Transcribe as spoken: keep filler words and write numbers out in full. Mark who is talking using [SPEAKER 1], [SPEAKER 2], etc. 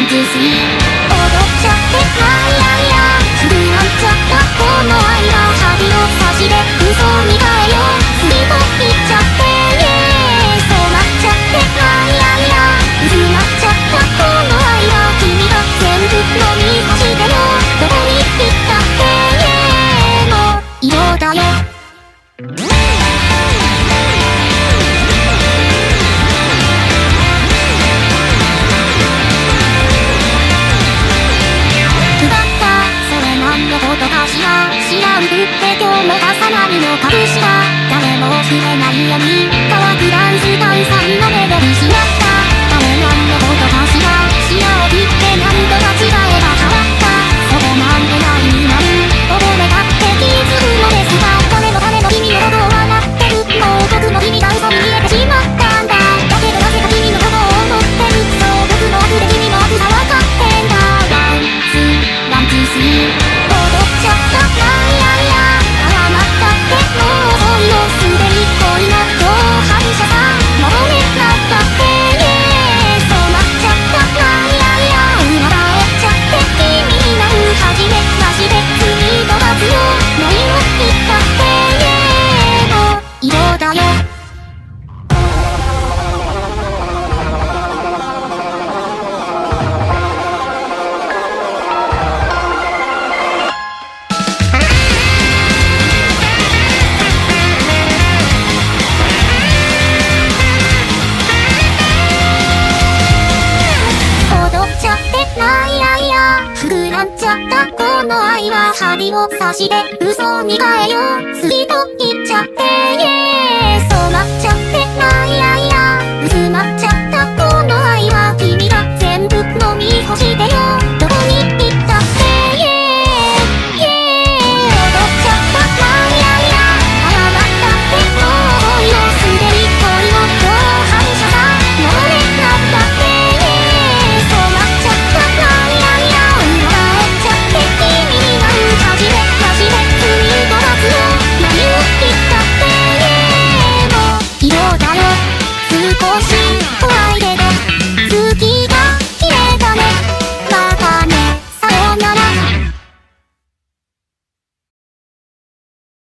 [SPEAKER 1] ジス踊っちゃってないやいやすぐなっちゃったこの愛は針を刺して嘘に変えようスリーと言っちゃってイエーイそうなっちゃってないやいや渦なっちゃったこの愛は君が全部飲み干してよどこに行ったってイエーイもう色だよ知らんぶって今日も重なるの隠した誰も触れないように乾くダンス炭酸のメロディしまった誰なんのことかしら視野を切って何度間違えば変わったそこなんでないになる溺れたって気づくのですが金のための君のことを笑ってるもう僕の君が嘘に見えてしまったんだだけどなぜか君のことを思ってるそう僕の悪で君の悪さ分かってんだワンツーワンツースリーちゃったないやいや謝ったってもう遅いよすでに恋の共犯者さもうねなったってイエーイそうなっちゃったないやいやうならえちゃって君になる初めなしで次飛ばすよもういいの言ったってイエーイもう色だよこの愛は針を刺して嘘に変えようスイート言っちゃってイエーイそうなっちゃってないや